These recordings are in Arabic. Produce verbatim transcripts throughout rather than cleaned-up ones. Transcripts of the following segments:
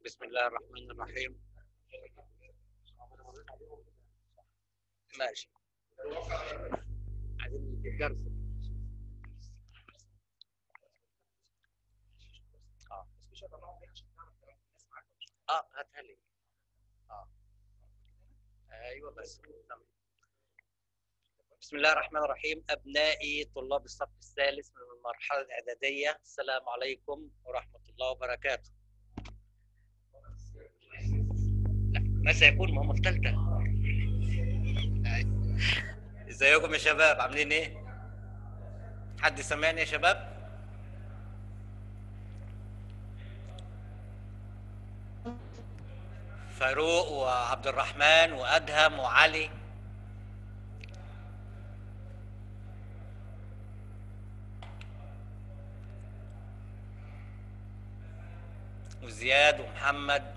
بسم الله الرحمن الرحيم. ماشي. عايزين الدرس. اه اه هاتها لي. اه ايوه بس تمام. بسم الله الرحمن الرحيم. ابنائي طلاب الصف الثالث من المرحله الاعداديه، السلام عليكم ورحمه الله وبركاته. لا ما سيكون، ما هم في ثالثه. ازيكم يا شباب، عاملين ايه؟ حد سامعني يا شباب؟ فاروق وعبد الرحمن وادهم وعلي وزياد ومحمد.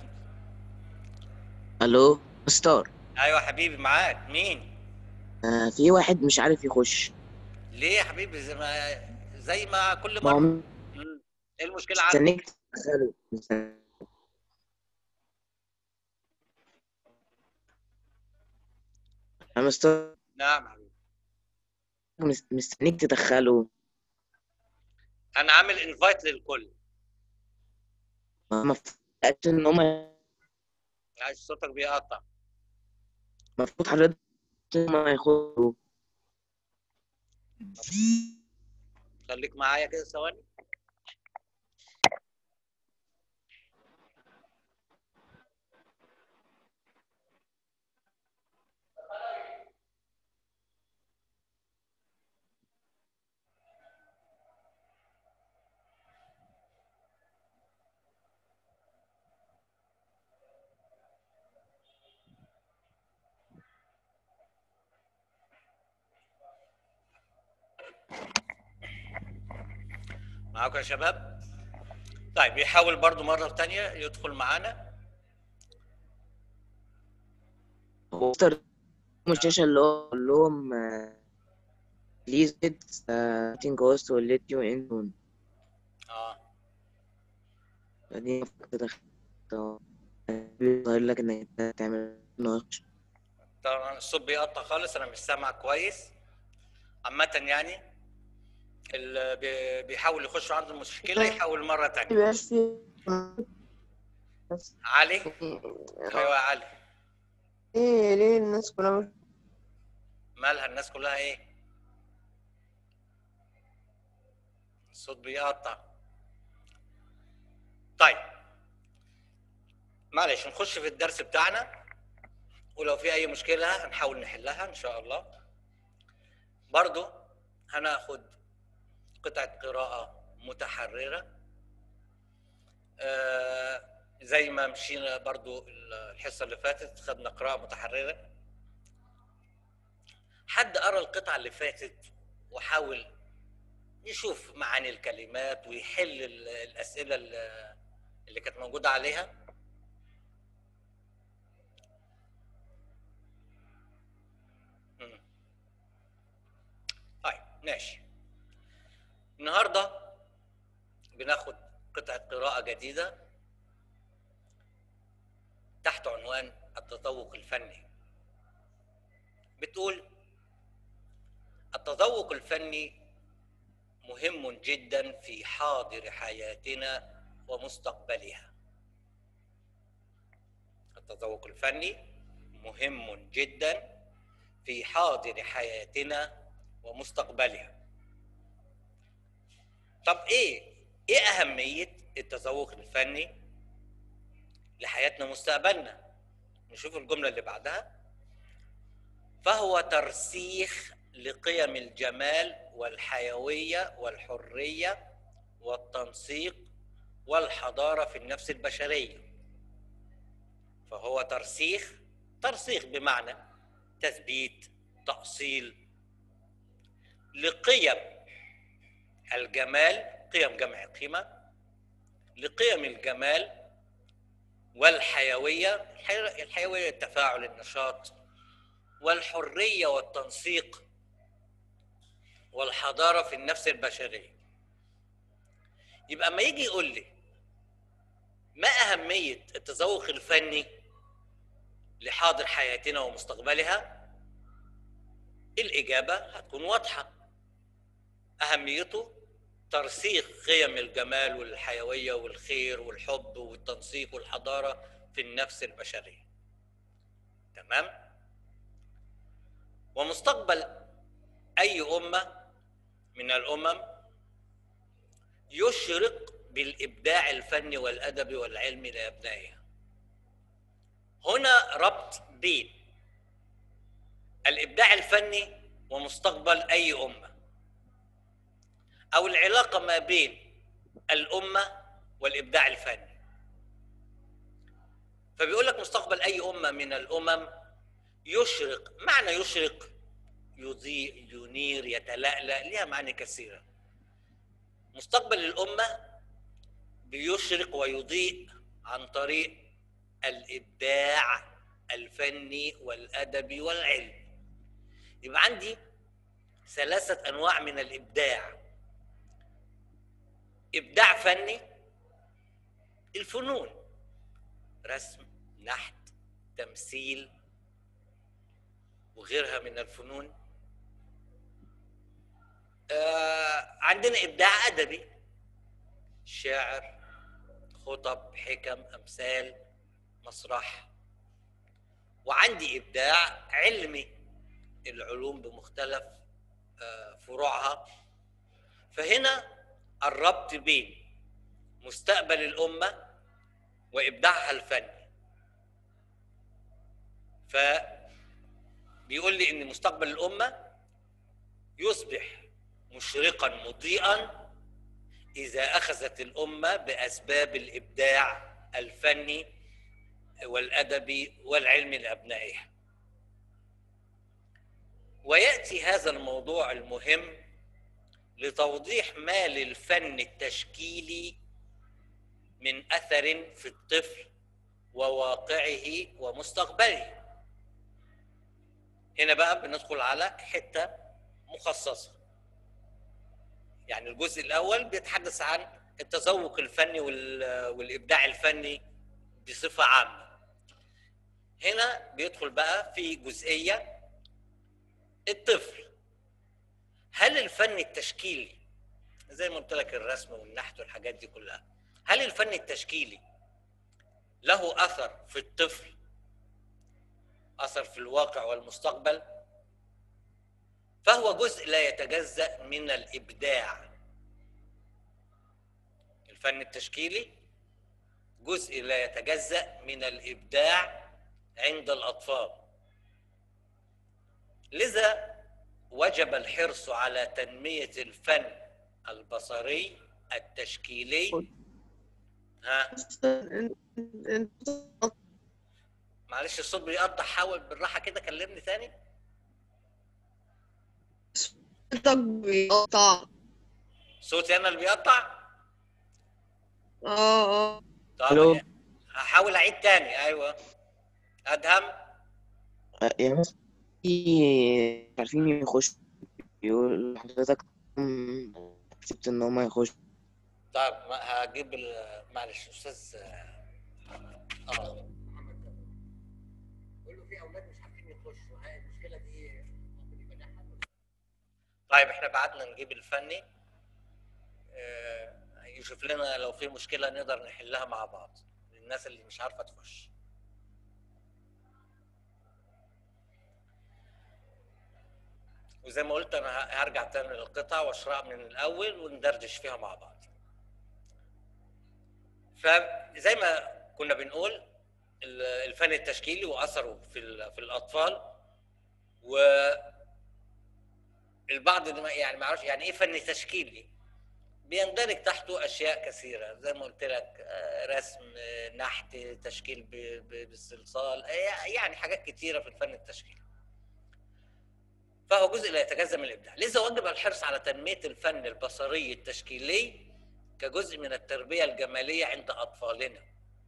الو مستر. ايوه حبيبي، معاك مين؟ آه في واحد مش عارف يخش. ليه يا حبيبي؟ زي ما زي ما كل ما هو مره. مم. ايه المشكله عندك؟ مستنيك تدخله مستنيك. يا مستر، نعم حبيبي. مست- مستنيك تدخله. انا عامل انفايت للكل. المفروض ان هم عايز صوتك بيقطع. المفروض حضرتك ان هم يخشوا. خليك معايا كده ثواني. معاكم يا شباب؟ طيب يحاول برضو مره ثانيه يدخل معانا. هو مستر الشاشة اللي هو قال لهم بليز think host will let you in soon. اه دي المفروض تدخل. يظهر لك انك أنت تعمل نقش. طبعا الصوت بيقطع خالص، انا مش سامع كويس. عامه يعني اللي بي- بيحاول يخش عنده مشكله يحاول مره ثانيه. بس بس علي. ايوه يا علي. ايه ليه الناس كلها مش مالها الناس كلها ايه؟ الصوت بيقطع. طيب معلش نخش في الدرس بتاعنا، ولو في اي مشكله هنحاول نحلها ان شاء الله. برضو هناخد قطعه قراءه متحرره. آه زي ما مشينا برضو الحصه اللي فاتت خدنا قراءه متحرره. حد قرا القطعه اللي فاتت وحاول يشوف معاني الكلمات ويحل الاسئله اللي كانت موجوده عليها؟ مم. طيب ماشي. النهارده بناخد قطعه قراءه جديده تحت عنوان التذوق الفني. بتقول: التذوق الفني مهم جدا في حاضر حياتنا ومستقبلها. التذوق الفني مهم جدا في حاضر حياتنا ومستقبلها. طب ايه ايه اهميه التذوق الفني لحياتنا ومستقبلنا؟ نشوف الجمله اللي بعدها. فهو ترسيخ لقيم الجمال والحيويه والحريه والتنسيق والحضاره في النفس البشريه. فهو ترسيخ، ترسيخ بمعنى تثبيت، تأصيل، لقيم الجمال، قيم جمع قيمة، لقيم الجمال والحيوية، الحيوية التفاعل النشاط، والحرية والتنسيق والحضارة في النفس البشرية. يبقى ما يجي يقول لي ما أهمية التذوق الفني لحاضر حياتنا ومستقبلها؟ الإجابة هتكون واضحة. أهميته ترسيخ قيم الجمال والحيوية والخير والحب والتنسيق والحضارة في النفس البشرية. تمام؟ ومستقبل أي أمة من الأمم يشرق بالإبداع الفني والأدبي والعلمي لأبنائها. هنا ربط بين الإبداع الفني ومستقبل أي أمة، أو العلاقة ما بين الأمة والإبداع الفني. فبيقول لك مستقبل أي أمة من الأمم يشرق. معنى يشرق يضيء، ينير، يتلألأ، لها معاني كثيرة. مستقبل الأمة بيشرق ويضيء عن طريق الإبداع الفني والأدبي والعلمي. يبقى عندي ثلاثة أنواع من الإبداع. إبداع فني، الفنون، رسم، نحت، تمثيل وغيرها من الفنون. آه عندنا إبداع أدبي، شعر، خطب، حكم، أمثال، مسرح. وعندي إبداع علمي، العلوم بمختلف آه فروعها. فهنا الربط بين مستقبل الأمة وإبداعها الفني. فبيقول لي إن مستقبل الأمة يصبح مشرقا مضيئا إذا أخذت الأمة بأسباب الإبداع الفني والأدبي والعلمي لأبنائها. ويأتي هذا الموضوع المهم لتوضيح ما للفن التشكيلي من أثر في الطفل وواقعه ومستقبله. هنا بقى بندخل على حتة مخصصة. يعني الجزء الأول بيتحدث عن التذوق الفني والإبداع الفني بصفة عامة. هنا بيدخل بقى في جزئية الطفل. هل الفن التشكيلي زي ما قلت لك الرسم والنحت والحاجات دي كلها، هل الفن التشكيلي له أثر في الطفل؟ أثر في الواقع والمستقبل؟ فهو جزء لا يتجزأ من الإبداع. الفن التشكيلي جزء لا يتجزأ من الإبداع عند الأطفال. لذا وجب الحرص على تنمية الفن البصري التشكيلي. ها معلش الصوت بيقطع، حاول بالراحة كده، كلمني تاني. صوتك بيقطع. صوتي أنا اللي بيقطع؟ اه اه طب هحاول أعيد تاني. أيوه أدهم. يعني مثلا في عارفين يخش يقول حضرتك كتبت ان هما يخش. طيب هجيب معلش أستاذ اه قول له في أولاد مش عارفين يخشوا، هاي المشكلة دي ممكن يبقى لها حل. طيب احنا بعتنا نجيب الفني يشوف لنا لو في مشكلة نقدر نحلها مع بعض للناس اللي مش عارفة تخش. وزي ما قلت انا هرجع تاني للقطع واشرحها من الاول وندردش فيها مع بعض. فزي ما كنا بنقول الفن التشكيلي واثره في في الاطفال، والبعض يعني ما يعرفش يعني ايه فن تشكيلي. بيندرج تحته اشياء كثيره زي ما قلت لك، رسم، نحت، تشكيل بالصلصال، يعني حاجات كثيره في الفن التشكيلي. فهو جزء لا يتجزأ من الابداع. لذا وجب الحرص على تنميه الفن البصري التشكيلي كجزء من التربيه الجماليه عند اطفالنا.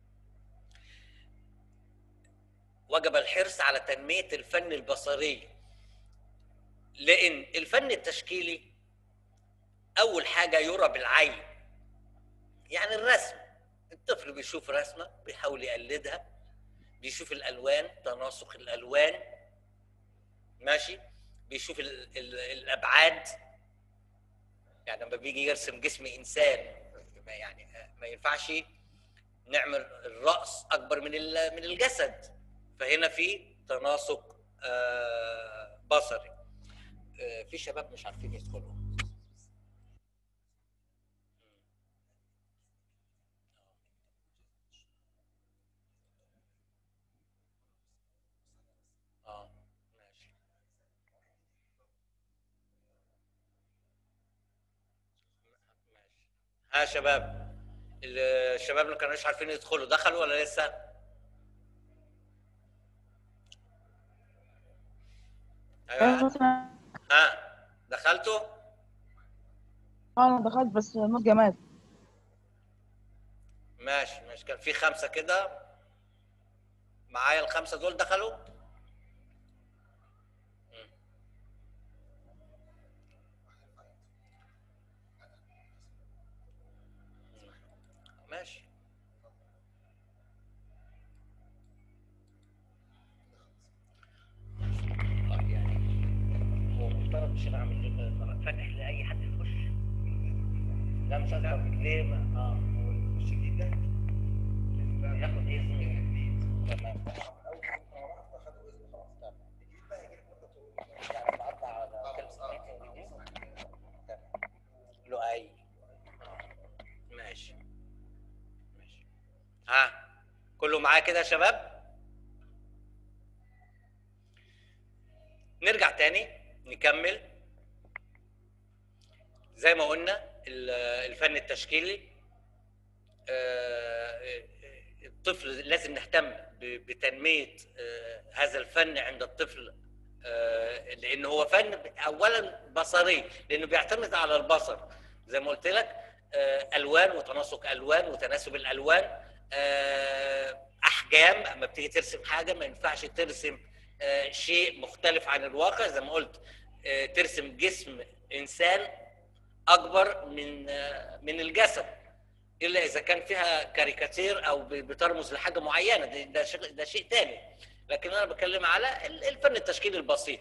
وجب الحرص على تنميه الفن البصري، لان الفن التشكيلي اول حاجه يرى بالعين، يعني الرسم. الطفل بيشوف رسمه بيحاول يقلدها، بيشوف الالوان، تناسق الالوان، ماشي، بيشوف ال ال الابعاد. يعني لما بيجي يرسم جسم انسان يعني ما ينفعش نعمل الراس اكبر من من الجسد، فهنا في تناسق آه بصري. آه في شباب مش عارفين يدخلوا. اه ماشي. ماشي. ها شباب، الشباب اللي كانوا مش عارفين يدخلوا دخلوا ولا لسه؟ ايوه. ها دخلتوا؟ اه انا دخلت بس نور جمال. ماشي ماشي، كان في خمسه كده معايا، الخمسه دول دخلوا؟ ماشي. يعني هو مفترض مش هنعمل فاتح لاي حد يخش؟ لا مش اكتر من ليه؟ ما اه هو يخش جديد ده ياخد اذن تمام. له اي ماشي ماشي. ها كله معايا كده يا شباب؟ نرجع تاني نكمل. زي ما قلنا الفن التشكيلي، الطفل لازم نهتم بتنمية هذا الفن عند الطفل، لأنه هو فن أولا بصري، لأنه بيعتمد على البصر زي ما قلت لك. ألوان وتناسق ألوان وتناسب الألوان، أحجام. أما بتيجي ترسم حاجة ما ينفعش ترسم شيء مختلف عن الواقع، زي ما قلت ترسم جسم إنسان أكبر من من الجسد الا اذا كان فيها كاريكاتير او بترمز لحاجه معينه، ده شيء ده شيء ثاني، لكن انا بتكلم على الفن التشكيلي البسيط.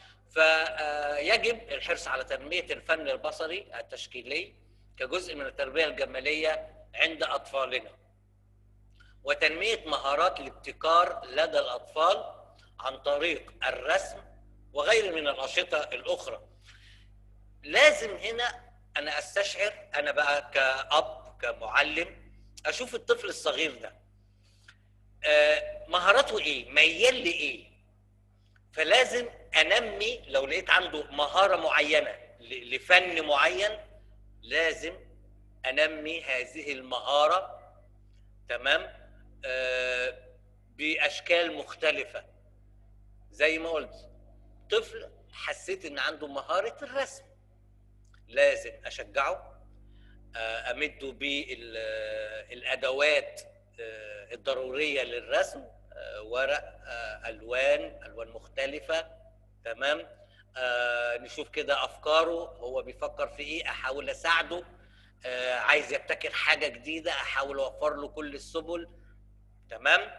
فيجب الحرص على تنميه الفن البصري التشكيلي كجزء من التربيه الجماليه عند اطفالنا، وتنميه مهارات الابتكار لدى الاطفال عن طريق الرسم وغيره من الانشطه الاخرى. لازم هنا انا استشعر، انا بقى كأب كمعلم، اشوف الطفل الصغير ده آه مهاراته ايه، ميال لايه، فلازم انمي. لو لقيت عنده مهاره معينه لفن معين لازم انمي هذه المهاره، تمام، آه باشكال مختلفه. زي ما قلت طفل حسيت ان عنده مهاره الرسم، لازم اشجعه، امده بالادوات الضروريه للرسم، ورق، الوان الوان مختلفه، تمام. نشوف كده افكاره، هو بيفكر في ايه، احاول اساعده. عايز يبتكر حاجه جديده احاول اوفر له كل السبل، تمام.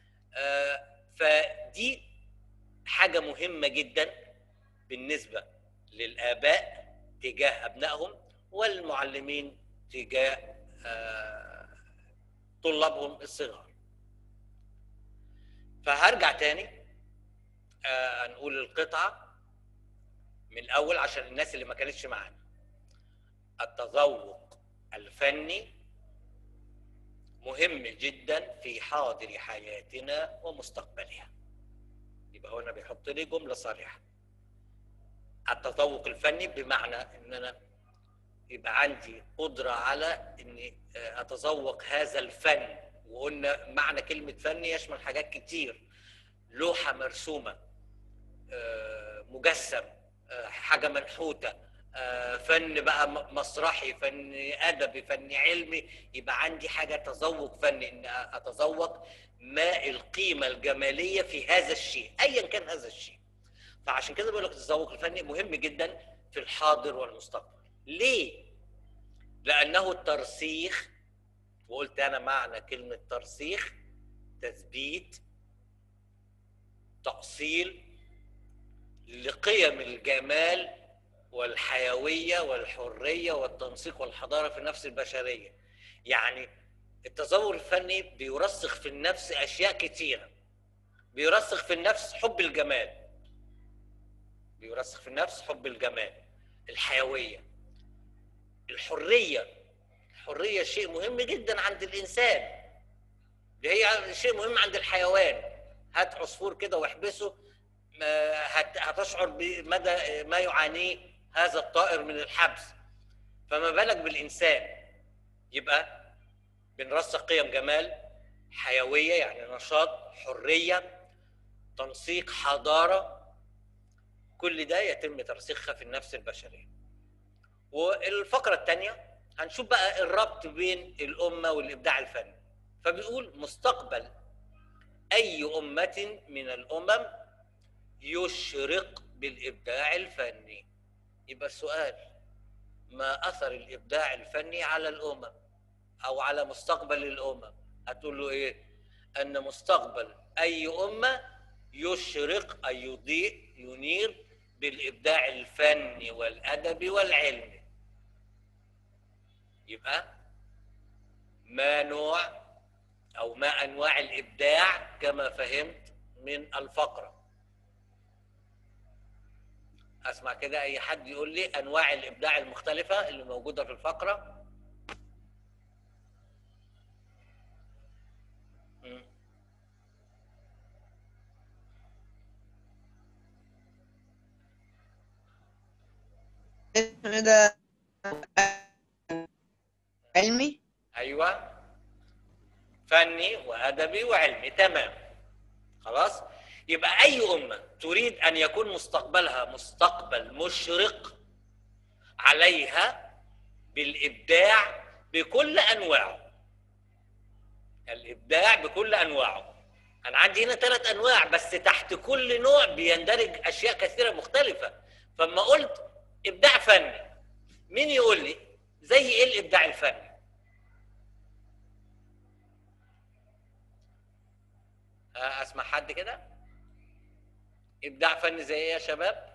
فدي حاجه مهمه جدا بالنسبه للاباء تجاه ابنائهم والمعلمين تجاه طلابهم الصغار. فهرجع تاني نقول القطعة من الأول عشان الناس اللي ما كانتش معانا. التذوق الفني مهم جدا في حاضر حياتنا ومستقبلها. يبقى هنا بيحط لي جملة صريحة. التذوق الفني بمعنى ان انا يبقى عندي قدرة على اني اتذوق هذا الفن، وقلنا معنى كلمة فن يشمل حاجات كتير: لوحة مرسومة، مجسم، حاجة منحوتة، فن بقى مسرحي، فن ادبي، فن علمي. يبقى عندي حاجة تذوق فني، ان اتذوق ما القيمة الجمالية في هذا الشيء ايا كان هذا الشيء. فعشان كده بقول لك التذوق الفني مهم جدا في الحاضر والمستقبل. ليه؟ لأنه الترسيخ وقلت انا معنى كلمه ترسيخ: تثبيت، تأصيل لقيم الجمال والحيويه والحريه والتنسيق والحضاره في النفس البشريه. يعني التطور الفني بيرسخ في النفس اشياء كتيره. بيرسخ في النفس حب الجمال، بيرسخ في النفس حب الجمال، الحيويه، الحريه. الحريه شيء مهم جدا عند الانسان، دي هي شيء مهم عند الحيوان. هات عصفور كده واحبسه، هتشعر بمدى ما يعانيه هذا الطائر من الحبس، فما بالك بالانسان. يبقى بنرسخ قيم جمال، حيويه يعني نشاط، حريه، تنسيق، حضاره. كل ده يتم ترسيخها في النفس البشريه. والفقره الثانيه هنشوف بقى الربط بين الامه والابداع الفني. فبيقول: مستقبل اي امه من الامم يشرق بالابداع الفني. يبقى السؤال: ما اثر الابداع الفني على الامم او على مستقبل الامم؟ هتقول له ايه؟ ان مستقبل اي امه يشرق اي يضيء ينير بالابداع الفني والادبي والعلمي. يبقى ما نوع او ما انواع الابداع كما فهمت من الفقره؟ اسمع كده اي حد يقول لي انواع الابداع المختلفه اللي موجوده في الفقره. م. اسم ده علمي. ايوه، فني وادبي وعلمي. تمام، خلاص. يبقى اي امه تريد ان يكون مستقبلها مستقبل مشرق عليها بالابداع بكل انواعه. الابداع بكل انواعه. انا عندي هنا ثلاث انواع، بس تحت كل نوع بيندرج اشياء كثيره مختلفه. فلما قلت ابداع فني، مين يقول لي زي ايه الابداع الفني؟ اسمع حد كده. ابداع فني زي ايه يا شباب؟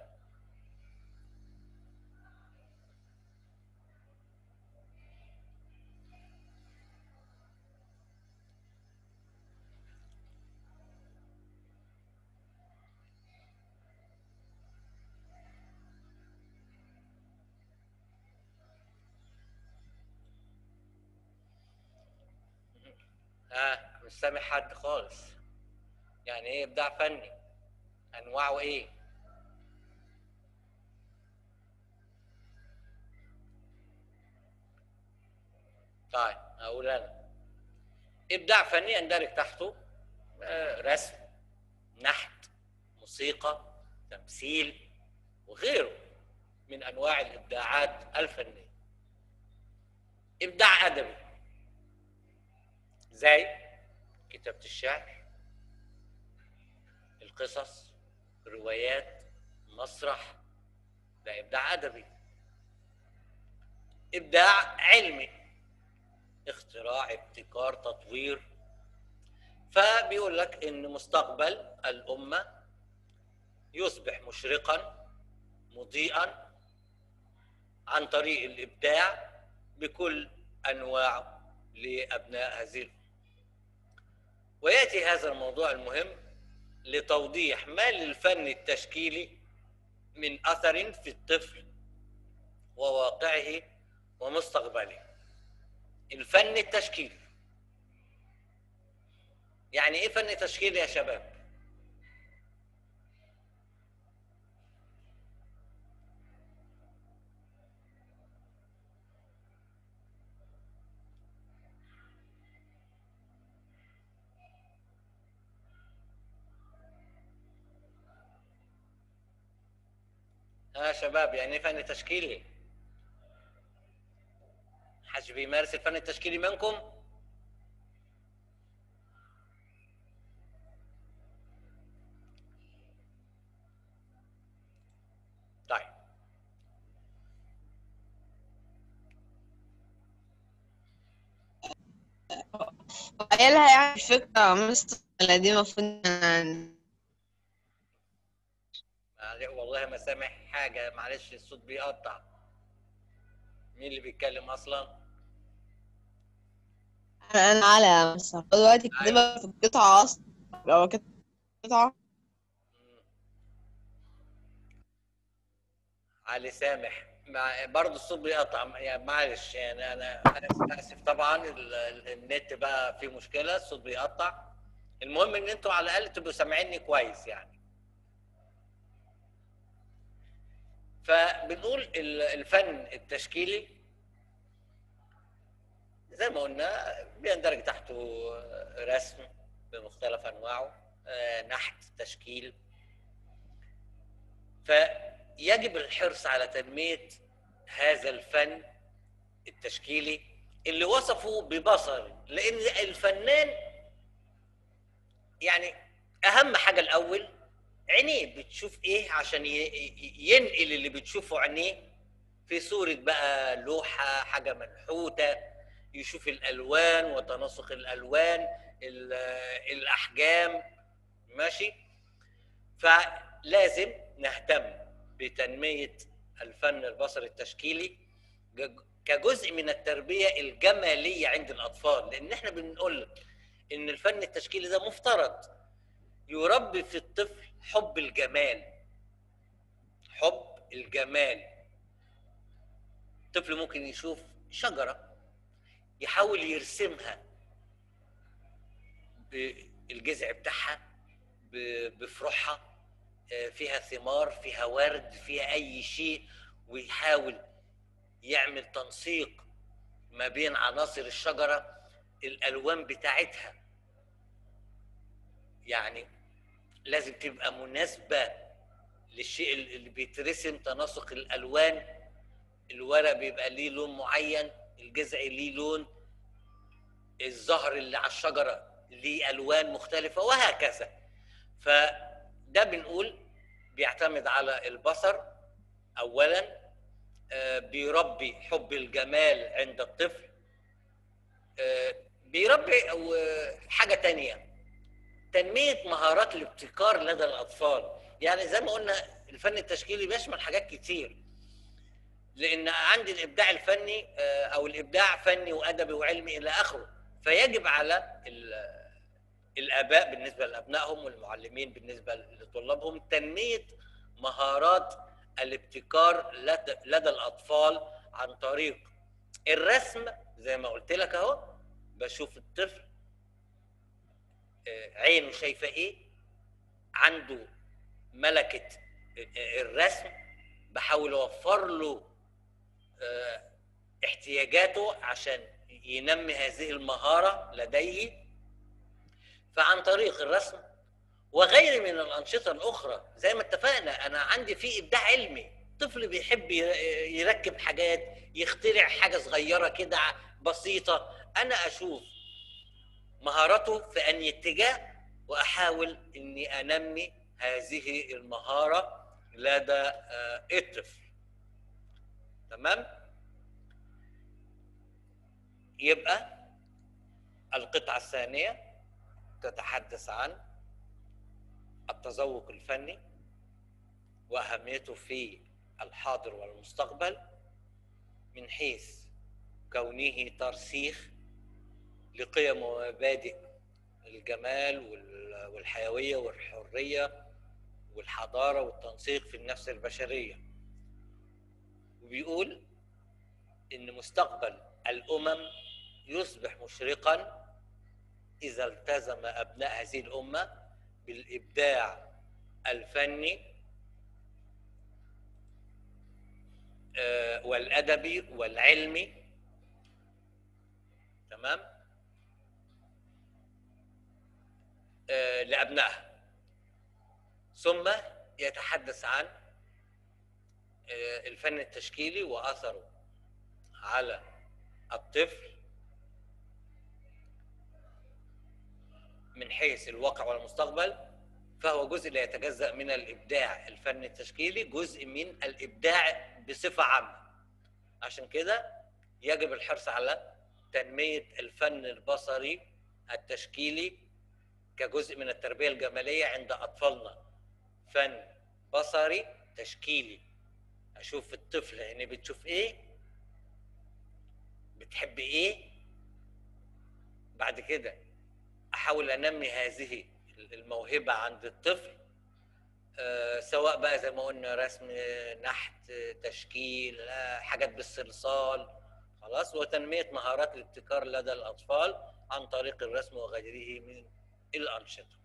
اه مش سامع حد خالص. يعني ايه ابداع فني؟ انواعه ايه؟ طيب اقول انا: ابداع فني يندرج تحته آه رسم، نحت، موسيقى، تمثيل، وغيره من انواع الابداعات الفنيه. ابداع ادبي زي كتابه الشعر، القصص، الروايات، مسرح، ده ابداع ادبي. ابداع علمي: اختراع، ابتكار، تطوير. فبيقول لك ان مستقبل الامه يصبح مشرقا مضيئا عن طريق الابداع بكل انواعه لابناء هذه الامه. وياتي هذا الموضوع المهم لتوضيح ما للفن التشكيلي من اثر في الطفل وواقعه ومستقبله. الفن التشكيلي يعني ايه فن تشكيلي يا شباب؟ ها شباب، يعني ايه فن تشكيلي؟ حد بيمارس الفن التشكيلي منكم؟ طيب قايلها يعني الفكرة مستر ولا دي المفروض إن معلش والله ما سامع حاجه، معلش الصوت بيقطع. مين اللي بيتكلم اصلا؟ أنا أنا على يا مستر دلوقتي كاتبها في القطعة أصلا لو كانت قطعة. علي سامح، مع برضه الصوت بيقطع يعني، معلش يعني انا انا اسف طبعا. ال- ال- النت بقى فيه مشكله، الصوت بيقطع. المهم ان انتوا على الاقل تبقوا سامعيني كويس يعني. فبنقول ال- الفن التشكيلي زي ما قلنا بيندرج تحته رسم بمختلف انواعه، آه، نحت، تشكيل. فيجب الحرص على تنميه هذا الفن التشكيلي اللي وصفه ببصر، لان الفنان يعني اهم حاجه الاول عينيه بتشوف ايه عشان ي- ي- ينقل اللي بتشوفه عينيه في صوره بقى لوحه، حاجه منحوته، يشوف الالوان وتناسق الالوان، ال- الاحجام، ماشي. فلازم نهتم بتنميه الفن البصري التشكيلي ج- كجزء من التربيه الجماليه عند الاطفال، لان احنا بنقول ان الفن التشكيلي ده مفترض يربي في الطفل حب الجمال. حب الجمال. الطفل ممكن يشوف شجره يحاول يرسمها بالجذع بتاعها، ب- بفروعها، آه، فيها ثمار، فيها ورد، فيها اي شيء، ويحاول يعمل تنسيق ما بين عناصر الشجره، الالوان بتاعتها يعني لازم تبقى مناسبه للشيء اللي بيترسم، تناسق الالوان. الورق بيبقى ليه لون معين، الجذع ليه لون، الزهر اللي على الشجره ليه الوان مختلفه، وهكذا. فده بنقول بيعتمد على البصر اولا، آه، بيربي حب الجمال عند الطفل، آه، بيربي أو حاجه تانية، تنميه مهارات الابتكار لدى الاطفال. يعني زي ما قلنا الفن التشكيلي بيشمل حاجات كتير، لان عندي الابداع الفني آه، او الابداع فني وادبي وعلمي الى اخره. فيجب على ال- الاباء بالنسبه لابنائهم والمعلمين بالنسبه لطلابهم تنميه مهارات الابتكار لدى لدى الاطفال عن طريق الرسم. زي ما قلت لك اهو، بشوف الطفل آه، عينه شايفه ايه، عنده ملكه آه، الرسم، بحاول اوفر له آه، احتياجاته عشان ينمي هذه المهارة لديه. فعن طريق الرسم وغير من الأنشطة الأخرى زي ما اتفقنا، أنا عندي في إبداع علمي، طفل بيحب يركب حاجات، يخترع حاجة صغيرة كده بسيطة، أنا أشوف مهارته في أي اتجاه وأحاول إني أنمي هذه المهارة لدى الطفل. تمام؟ يبقى القطعة الثانية تتحدث عن التذوق الفني وأهميته في الحاضر والمستقبل، من حيث كونه ترسيخ لقيم ومبادئ الجمال والحيوية والحرية والحضارة والتنسيق في النفس البشرية. وبيقول إن مستقبل الأمم يصبح مشرقا إذا التزم أبناء هذه الأمة بالإبداع الفني والأدبي والعلمي. تمام؟ لأبنائها. ثم يتحدث عن الفن التشكيلي وأثره على الطفل من حيث الواقع والمستقبل، فهو جزء لا يتجزأ من الإبداع الفني التشكيلي، جزء من الإبداع بصفة عامة. عشان كده يجب الحرص على تنمية الفن البصري التشكيلي كجزء من التربية الجمالية عند أطفالنا. فن بصري تشكيلي، أشوف الطفل يعني بتشوف إيه، بتحب إيه، بعد كده أحاول أنمي هذه الموهبة عند الطفل، أه سواء بقى زي ما قلنا رسم، نحت، تشكيل، أه حاجات بالصلصال، خلاص، وتنمية مهارات الابتكار لدى الأطفال عن طريق الرسم وغيره من الأنشطة.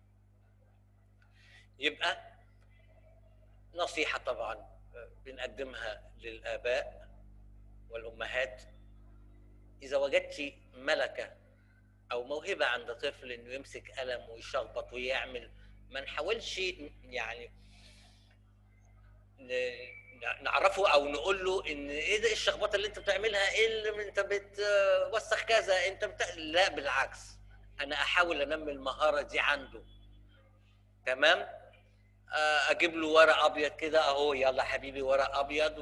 يبقى نصيحة طبعا بنقدمها للآباء والأمهات: إذا وجدتي ملكة أو موهبة عند طفل إنه يمسك قلم ويشخبط ويعمل، ما نحاولش يعني نعرفه أو نقول له إن إيه ده الشخبطة اللي أنت بتعملها، إيه اللي أنت بتوسخ كذا، أنت بت... لا بالعكس، أنا أحاول أنمي المهارة دي عنده. تمام؟ اجيب له ورق ابيض كده اهو، يلا حبيبي ورق ابيض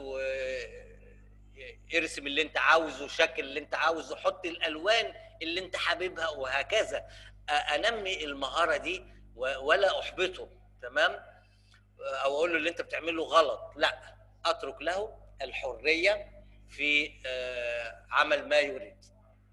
وارسم اللي انت عاوزه، شكل اللي انت عاوزه، حط الالوان اللي انت حاببها، وهكذا. انمي المهاره دي ولا احبطه. تمام؟ او اقول له اللي انت بتعمله غلط، لا، اترك له الحريه في عمل ما يريد.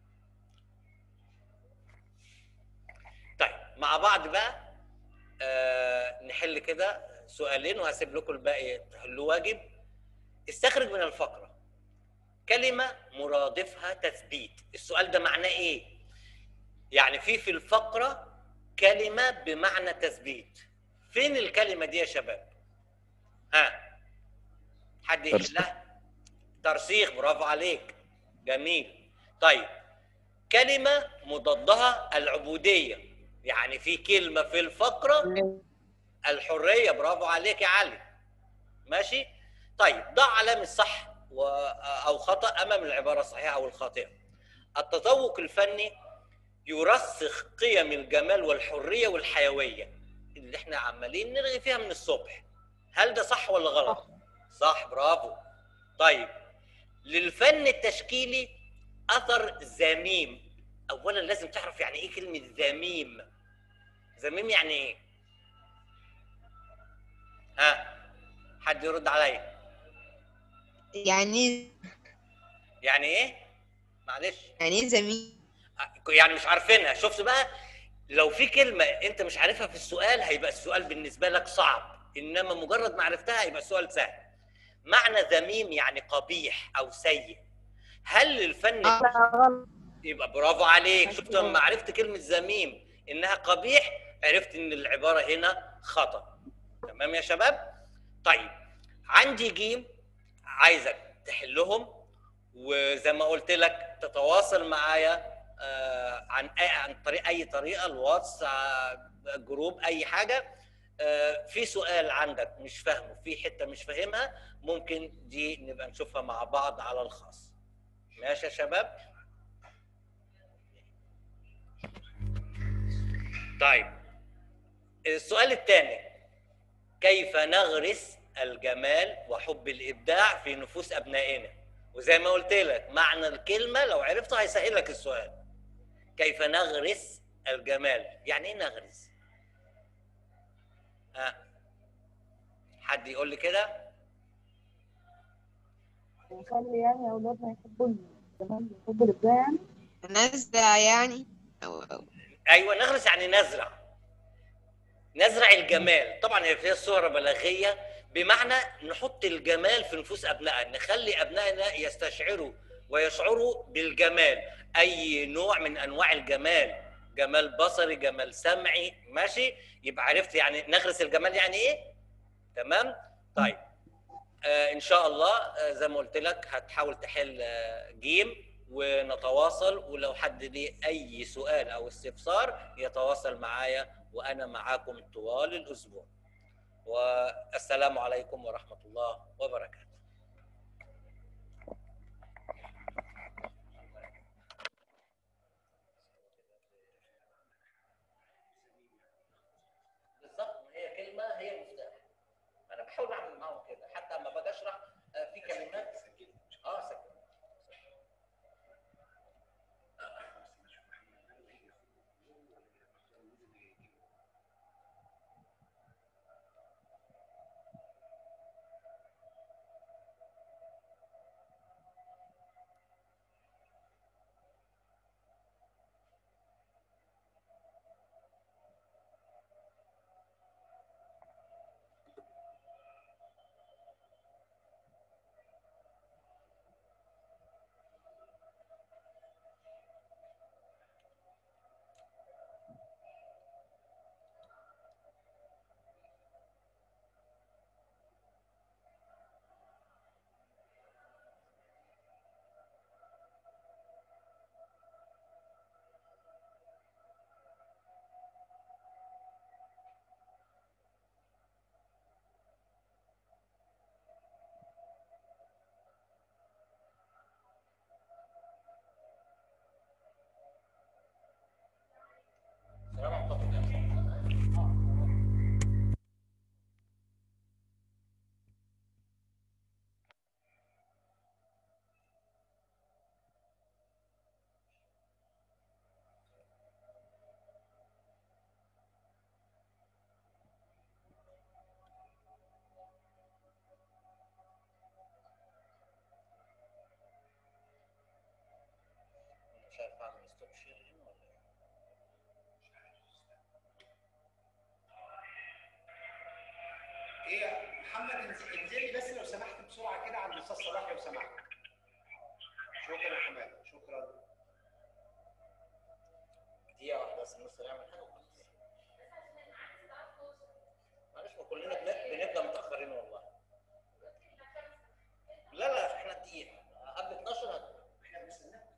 طيب مع بعض بقى أه نحل كده سؤالين وهسيب لكم الباقي تحلوه واجب. استخرج من الفقرة كلمة مرادفها تثبيت. السؤال ده معناه ايه؟ يعني في في الفقرة كلمة بمعنى تثبيت. فين الكلمة دي يا شباب؟ ها؟ حد يحلها؟ ترسيخ، برافو عليك، جميل. طيب كلمة مضادها العبودية، يعني في كلمة في الفقرة الحرية، برافو عليك يا علي، ماشي. طيب ضع علامة صح و... أو خطأ أمام العبارة الصحيحة أو الخاطئة. التذوق الفني يرسخ قيم الجمال والحرية والحيوية اللي احنا عمالين نرغي فيها من الصبح. هل ده صح ولا غلط؟ صح, صح، برافو. طيب للفن التشكيلي أثر ذميم. أولا لازم تعرف يعني إيه كلمة ذميم. ذميم يعني إيه؟ ها؟ حد يرد عليا. يعني يعني ايه؟ معلش. يعني ايه زميل؟ يعني مش عارفينها. شفت بقى؟ لو في كلمة انت مش عارفها في السؤال هيبقى السؤال بالنسبة لك صعب، انما مجرد ما عرفتها يبقى السؤال سهل. معنى ذميم يعني قبيح او سيء. هل الفن غلط. يبقى برافو عليك. شفت لما عرفت كلمة ذميم انها قبيح، عرفت ان العبارة هنا خطأ. تمام يا شباب؟ طيب عندي جيم عايزك تحلهم، وزي ما قلت لك تتواصل معايا آه عن أي عن طريق اي طريقه، الواتس، آه جروب، اي حاجه. آه في سؤال عندك مش فاهمه، في حته مش فاهمها، ممكن دي نبقى نشوفها مع بعض على الخاص. ماشي يا شباب؟ طيب السؤال الثاني: كيف نغرس الجمال وحب الابداع في نفوس ابنائنا؟ وزي ما قلت لك معنى الكلمه لو عرفته هيسهل لك السؤال. كيف نغرس الجمال؟ يعني ايه نغرس؟ ها؟ حد يقول لي كده؟ نخلي يعني أولادنا يحبوا الجمال ويحبوا الإبداع يعني. نزرع يعني أو أو ايوه نغرس يعني نزرع. نزرع الجمال. طبعا هي فيها صورة بلاغية، بمعنى نحط الجمال في نفوس ابنائنا، نخلي ابنائنا يستشعروا ويشعروا بالجمال، اي نوع من انواع الجمال، جمال بصري، جمال سمعي، ماشي؟ يبقى عرفت يعني نغرس الجمال يعني ايه؟ تمام؟ طيب آه ان شاء الله آه زي ما قلت لك هتحاول تحل آه جيم ونتواصل، ولو حد ليه اي سؤال او استفسار يتواصل معايا وانا معاكم طوال الاسبوع. والسلام عليكم ورحمة الله وبركاته. بالظبط، هي كلمة هي مفتاح. انا بحاول اعمل معاهم كده حتى لما باجي اشرح في كلمات اه سكت. ايه يا محمد، انزل انزل لي بس لو سمحت بسرعه كده عند الاستاذ صلاح لو سمحت. شكرا يا حماد، شكرا. دقيقة واحدة بس النص يعمل حاجة وخلاص. معلش ما كلنا بن- بنبدأ متأخرين والله. لا لا احنا دقيقة قبل اتناشر هت- احنا بنستناكم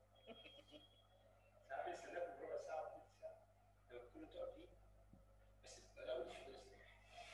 ساعه، بنستناكم ربع ساعه وثلث ساعه لو تكونوا انتوا قاعدين، بس ما تقولوش في الاستراحه.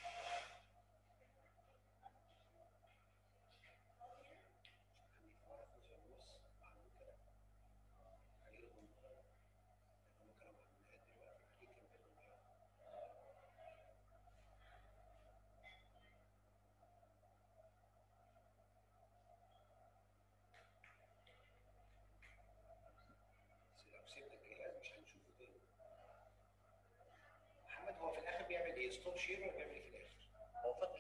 لو سبت الجهاز مش هنشوفه تاني. محمد هو في الاخر بيعمل ايه؟ ستوب شير ولا بيعمل ايه في الاخر؟ هو فتح